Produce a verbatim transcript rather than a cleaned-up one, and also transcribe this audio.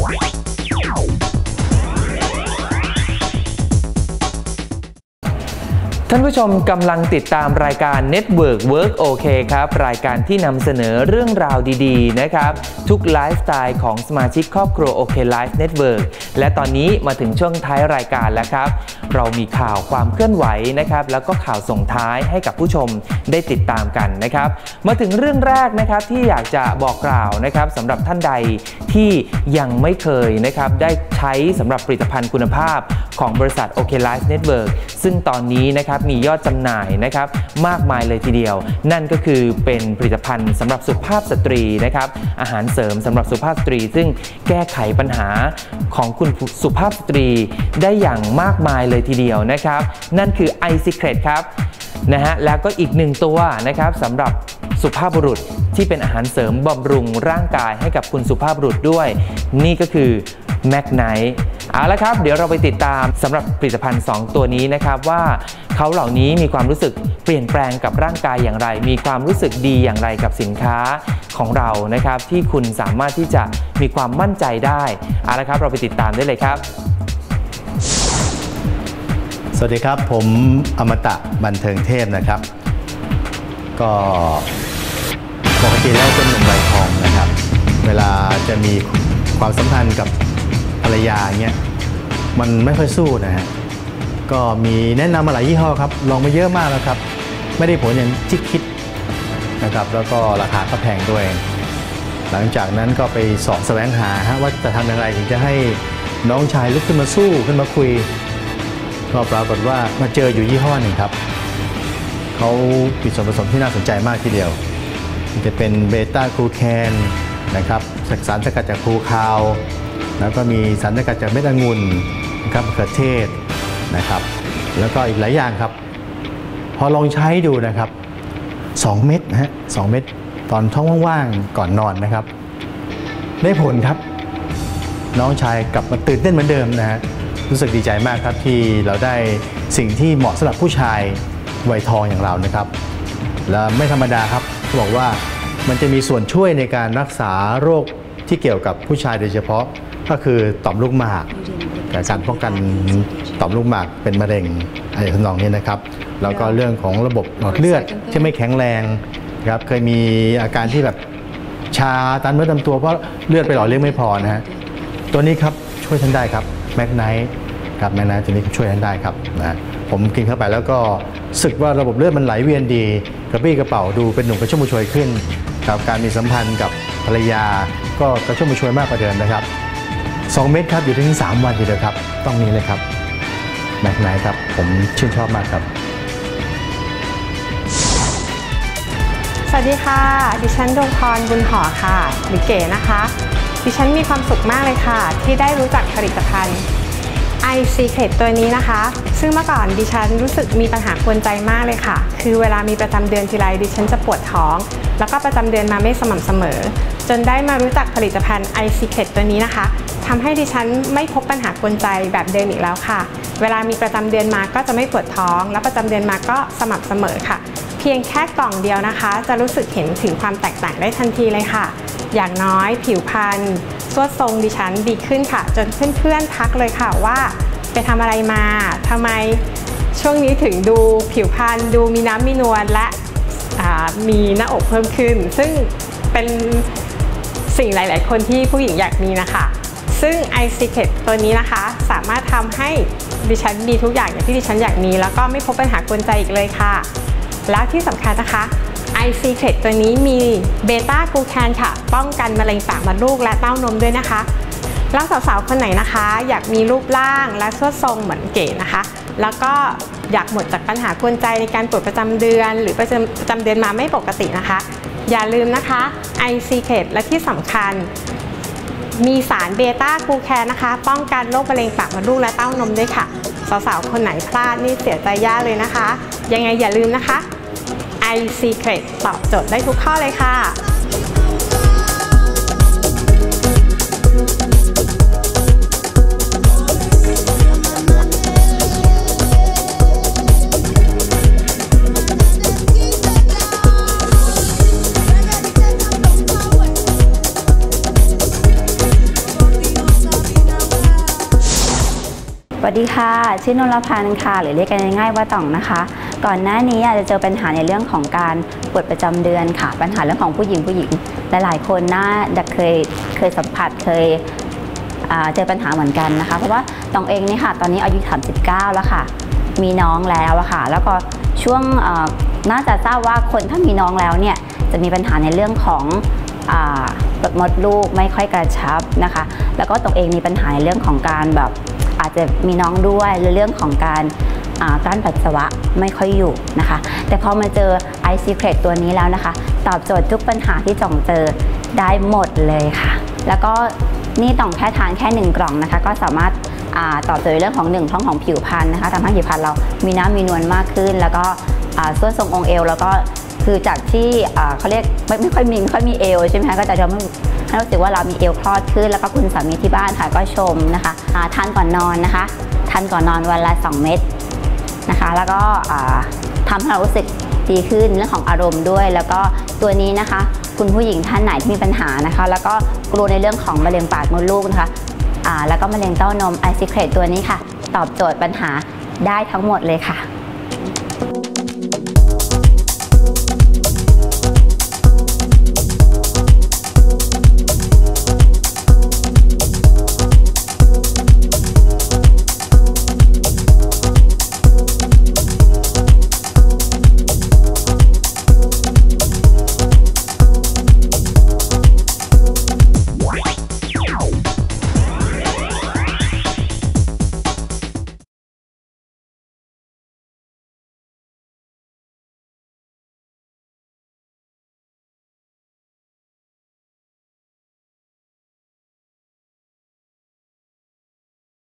ท่านผู้ชมกำลังติดตามรายการ Network Work โอเคครับรายการที่นำเสนอเรื่องราวดีๆนะครับทุกไลฟ์สไตล์ของสมาชิกครอบครัวโอเคไลฟ์เน็ตเวิร์กและตอนนี้มาถึงช่วงท้ายรายการแล้วครับเรามีข่าวความเคลื่อนไหวนะครับแล้วก็ข่าวส่งท้ายให้กับผู้ชมได้ติดตามกันนะครับมาถึงเรื่องแรกนะครับที่อยากจะบอกกล่าวนะครับสำหรับท่านใดที่ยังไม่เคยนะครับได้ใช้สำหรับผลิตภัณฑ์คุณภาพของบริษัทโอเคไลฟ์เน็ตเวิร์กซึ่งตอนนี้นะครับมียอดจำหน่ายนะครับมากมายเลยทีเดียวนั่นก็คือเป็นผลิตภัณฑ์สำหรับสุภาพสตรีนะครับอาหารเสริมสำหรับสุภาพสตรีซึ่งแก้ไขปัญหาของคุณสุภาพสตรีได้อย่างมากมายเลยทีเดียวนะครับนั่นคือ iSecret ครับนะฮะแล้วก็อีกหนึ่งตัวนะครับสำหรับสุภาพบุรุษที่เป็นอาหารเสริมบำรุงร่างกายให้กับคุณสุภาพบุรุษด้วยนี่ก็คือ Magnite เอาละครับเดี๋ยวเราไปติดตามสำหรับผลิตภัณฑ์สองตัวนี้นะครับว่าเขาเหล่านี้มีความรู้สึกเปลี่ยนแปลงกับร่างกายอย่างไรมีความรู้สึกดีอย่างไรกับสินค้าของเรานะครับที่คุณสามารถที่จะมีความมั่นใจได้เอาละครับเราไปติดตามได้เลยครับสวัสดีครับผมอมตะบันเทิงเทพนะครับก็ปกติแล้วเป็นหนุ่มวัยทองนะครับเวลาจะมีความสัมพันธ์กับภรรยาเงี้ยมันไม่ค่อยสู้นะฮะก็มีแนะนำมาหลายยี่ห้อครับลองมาเยอะมากแล้วครับไม่ได้ผลอย่างที่คิดนะครับแล้วก็ราคาก็แพงด้วยหลังจากนั้นก็ไปสอบแสวงหาฮะว่าจะทำอย่างไรถึงจะให้น้องชายลุกขึ้นมาสู้ขึ้นมาคุยก็ปรากฏว่ามาเจออยู่ยี่ห้อหนึ่งครับเขามีส่วนผสมที่น่าสนใจมากทีเดียวจะเป็นเบต้าคูแคนนะครับสารสกัดจากคูคาวแล้วก็มีสารสกัดจากเม็ดองุ่นนะครับมะเขือเทศนะครับแล้วก็อีกหลายอย่างครับพอลองใช้ดูนะครับสองเม็ดนะฮะสองเม็ดตอนท้องว่างๆก่อนนอนนะครับได้ผลครับน้องชายกลับมาตื่นเต้นเหมือนเดิมนะฮะรู้สึกดีใจมากครับที่เราได้สิ่งที่เหมาะสำหรับผู้ชายวัยทองอย่างเรานะครับและไม่ธรรมดาครับเขาบอกว่ามันจะมีส่วนช่วยในการรักษาโรคที่เกี่ยวกับผู้ชายโดยเฉพาะก็คือต่อมลูกหมากการป้องกันต่อมลูกหมากเป็นมะเร็งอะไรทำนองนี้นะครับแล้วก็เรื่องของระบบหลอดเลือดที่ไม่แข็งแรงครับเคยมีอาการที่แบบชาตามเนื้อตามตัวเพราะเลือดไปหล่อเลี้ยงไม่พอนะฮะตัวนี้ครับช่วยท่านได้ครับแมกไนท์ครับแมกไนท์ตัวนี้ช่วยท่านได้ครับนะผมกินเข้าไปแล้วก็สึกว่าระบบเลือดมันไหลเวียนดีกระปรี้กระเป๋าดูเป็นหนุ่มกระชุ่มกระชวยขึ้นกับการมีสัมพันธ์กับภรรยาก็กระชุ่มกระชวยมากกว่าเดิมนะครับสองเม็ดครับอยู่ถึงสามวันทีเดียวครับต้องมีเลยครับแมกไนท์ครับผมชื่นชอบมากครับสวัสดีค่ะดิฉันดวงพรบุญหอค่ะหรือเก๋นะคะดิฉันมีความสุขมากเลยค่ะที่ได้รู้จักผลิตภัณฑ์ iSecret ตัวนี้นะคะซึ่งเมื่อก่อนดิฉันรู้สึกมีปัญหากวนใจมากเลยค่ะคือเวลามีประจำเดือนทีไรดิฉันจะปวดท้องแล้วก็ประจำเดือนมาไม่สม่ำเสมอจนได้มารู้จักผลิตภัณฑ์ iSecret ตัวนี้นะคะทำให้ดิฉันไม่พบปัญหากวนใจแบบเดิมอีกแล้วค่ะเวลามีประจำเดือนมาก็จะไม่ปวดท้องและประจำเดือนมาก็สม่ำเสมอค่ะเพียงแค่กล่องเดียวนะคะจะรู้สึกเห็นถึงความแตกต่างได้ทันทีเลยค่ะอย่างน้อยผิวพรรณสวดทรงดิฉันดีขึ้นค่ะจนเพื่อนๆทักเลยค่ะว่าไปทำอะไรมาทำไมช่วงนี้ถึงดูผิวพรรณดูมีน้ำมีนวลและมีหน้าอกเพิ่มขึ้นซึ่งเป็นสิ่งหลายๆคนที่ผู้หญิงอยากมีนะคะซึ่ง iSecret ตัวนี้นะคะสามารถทำให้ดิฉันมีทุกอย่างอย่างที่ดิฉันอยากมีแล้วก็ไม่พบปัญหากวนใจอีกเลยค่ะแล้วที่สำคัญนะคะ iSecret ตัวนี้มีเบต้ากูแคนค่ะป้องกันมะเร็งปากมดลูกและเต้านมด้วยนะคะแล้วสาวๆคนไหนนะคะอยากมีรูปร่างและสวดทรงเหมือนเก๋นะคะแล้วก็อยากหมดจากปัญหากวนใจในการปวดประจำเดือนหรือประจำประจำเดือนมาไม่ปกตินะคะอย่าลืมนะคะ iSecret และที่สำคัญมีสารเบต้ากูแคนนะคะป้องกันโรคมะเร็งปากมดลูกและเต้านมด้วยค่ะสาวๆคนไหนพลาดนี่เสียใจย่าเลยนะคะยังไงอย่าลืมนะคะ iSecret ตอบโจทย์ได้ทุกข้อเลยค่ะสวัสดีค่ะชื่อนรพันธ์ค่ะหรือเรียกกันง่ายๆว่าต่องนะคะก่อนหน้านี้อาจจะเจอปัญหาในเรื่องของการปวดประจำเดือนค่ะปัญหาเรื่องของผู้หญิงผู้หญิงหลายๆคนน่าจะเคยเคยสัมผัสเคยเจอปัญหาเหมือนกันนะคะเพราะว่าต่องเองนี่ค่ะตอนนี้อายุสามสิบเก้าแล้วค่ะมีน้องแล้วอะค่ะแล้วก็ช่วงน่าจะทราบว่าคนถ้ามีน้องแล้วเนี่ยจะมีปัญหาในเรื่องของมดลูกไม่ค่อยกระชับนะคะแล้วก็ตัวเองมีปัญหาในเรื่องของการแบบอาจจะมีน้องด้วยหรือเรื่องของการกลั้นปัสสาวะไม่ค่อยอยู่นะคะแต่พอมาเจอ I Secret ตัวนี้แล้วนะคะตอบโจทย์ทุกปัญหาที่จ่องเจอได้หมดเลยค่ะแล้วก็นี่ต้องแค่ทานแค่หนึ่งกล่องนะคะก็สามารถตอบโจทย์เรื่องของหนึ่งท้องของผิวพรรณนะคะทำให้ผิวพรรณเรามีน้ำมีนวลมากขึ้นแล้วก็ส่วนทรงองค์เอวแล้วก็คือจากที่เขาเรียกไม่ไม่ค่อยมีไม่ค่อยมีเอวใช่ไหมคะก็จะทำให้รู้สึกว่าเรามีเอวคลอดขึ้นแล้วก็คุณสามีที่บ้านค่ะก็ชมนะคะทานก่อนนอนนะคะทานก่อนนอนวันละสองเม็ดนะคะแล้วก็ทำให้เรารู้สึกดีขึ้นเรื่องของอารมณ์ด้วยแล้วก็ตัวนี้นะคะคุณผู้หญิงท่านไหนที่มีปัญหานะคะแล้วก็กลัวในเรื่องของมะเร็งปากมดลูกนะคะแล้วก็มะเร็งเต้านม I Secret ตัวนี้ค่ะตอบโจทย์ปัญหาได้ทั้งหมดเลยค่ะ